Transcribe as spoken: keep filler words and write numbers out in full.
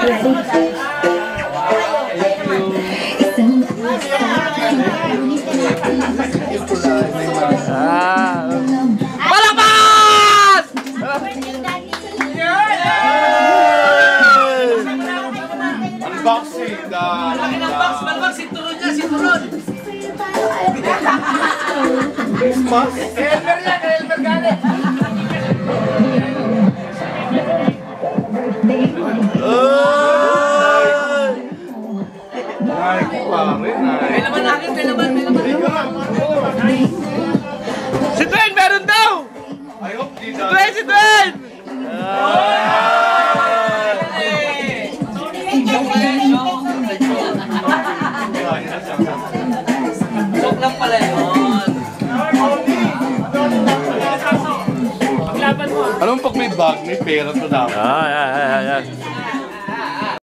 Ah. Palabas! Unboxing the... Laki ng box, malbag, sinturon niya, sinturon. Christmas? Elmer yan, Elmer galit. Ay, pare, May laman natin, may laman, may laman. Si Dwayne, meron daw! I hope di Si Dwayne, si Dwayne! Joke lang pala yun. Alam mo pag may bag, may pera to dapat. Ah, yan, yan, yan.